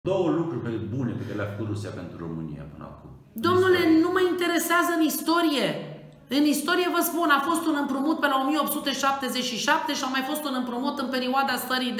Două lucruri bune pe care le-a făcut Rusia pentru România până acum. Domnule, nu mă interesează în istorie. În istorie vă spun, a fost un împrumut pe la 1877 și a mai fost un împrumut în perioada stării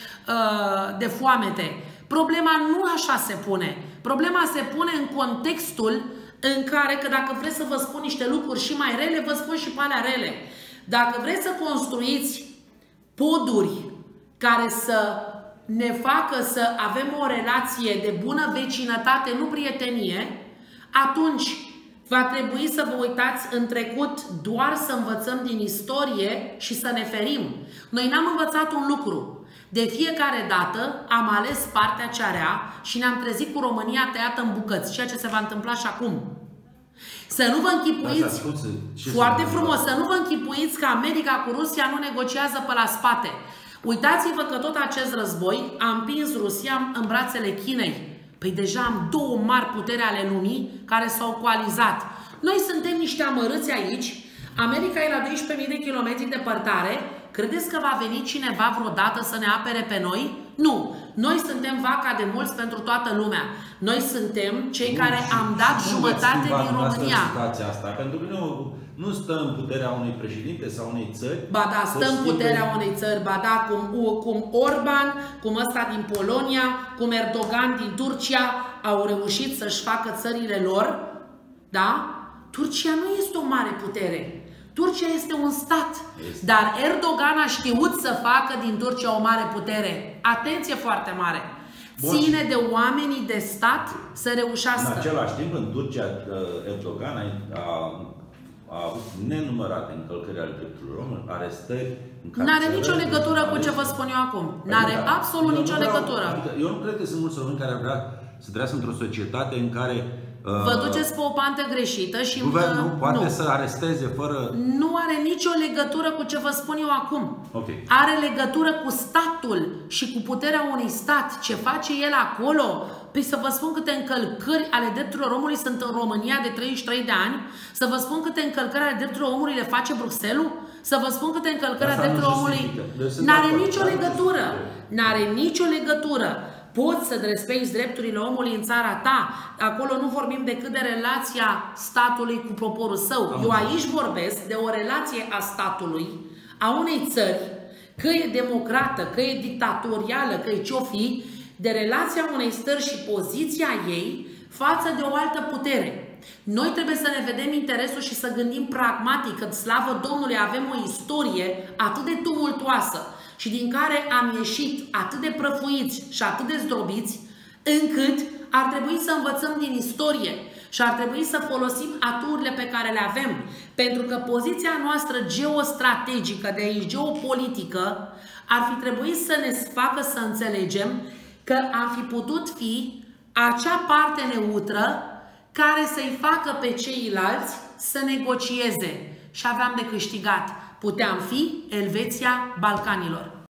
de foamete. Problema nu așa se pune. Problema se pune în contextul în care, că dacă vreți să vă spun niște lucruri și mai rele, vă spun și pe alea rele. Dacă vreți să construiți poduri care să ne facă să avem o relație de bună vecinătate, nu prietenie, atunci va trebui să vă uitați în trecut doar să învățăm din istorie și să ne ferim. Noi n-am învățat un lucru. De fiecare dată am ales partea cea rea și ne-am trezit cu România tăiată în bucăți, ceea ce se va întâmpla și acum. Să nu vă închipuiți, foarte frumos, să nu vă închipuiți că America cu Rusia nu negociază pe la spate. Uitați-vă că tot acest război a împins Rusia în brațele Chinei. Păi deja am două mari puteri ale lumii care s-au coalizat. Noi suntem niște amărâți aici, America e la 12.000 de kilometri departare. Credeți că va veni cineva vreodată să ne apere pe noi? Nu! Noi suntem vaca de mulți pentru toată lumea. Noi suntem cei care am dat jumătate din România. Asta, pentru că nu stă în puterea unui președinte sau unei țări. Ba da, stă în puterea unei țări, ba da, cum Orban, cum ăsta din Polonia, cum Erdogan din Turcia au reușit să-și facă țările lor. Da? Turcia nu este o mare putere. Turcia este un stat, dar Erdogan a știut să facă din Turcia o mare putere. Atenție foarte mare! Ține de oamenii de stat să reușească. În același timp, în Turcia, Erdogan a avut nenumărate încălcări ale drepturilor omului, arestări. N-are nicio legătură cu ce vă spun eu acum. N-are absolut nicio legătură. Eu nu cred că sunt mulți români care vrea să trăiască într-o societate în care vă duceți pe o pantă greșită și guvernul poate să aresteze fără... Nu are nicio legătură cu ce vă spun eu acum. Okay. Are legătură cu statul și cu puterea unui stat. Ce face el acolo? Păi să vă spun câte încălcări ale drepturilor omului sunt în România de 33 de ani? Să vă spun câte încălcări ale drepturilor omului le face Bruxelles? Să vă spun câte încălcări ale drepturilor omului... N-are nicio legătură. N-are nicio legătură. Poți să respecti drepturile omului în țara ta. Acolo nu vorbim decât de relația statului cu poporul său. Eu aici vorbesc de o relație a statului, a unei țări, că e democrată, că e dictatorială, că e ce-o fi, de relația unei stări și poziția ei față de o altă putere. Noi trebuie să ne vedem interesul și să gândim pragmatic, că, slavă Domnului, avem o istorie atât de tumultoasă și din care am ieșit atât de prăfuiți și atât de zdrobiți, încât ar trebui să învățăm din istorie și ar trebui să folosim aturile pe care le avem. Pentru că poziția noastră geostrategică de aici, geopolitică, ar fi trebuit să ne facă să înțelegem că am fi putut fi acea parte neutră care să-i facă pe ceilalți să negocieze. Și aveam de câștigat. Puteam fi Elveția Balcanilor.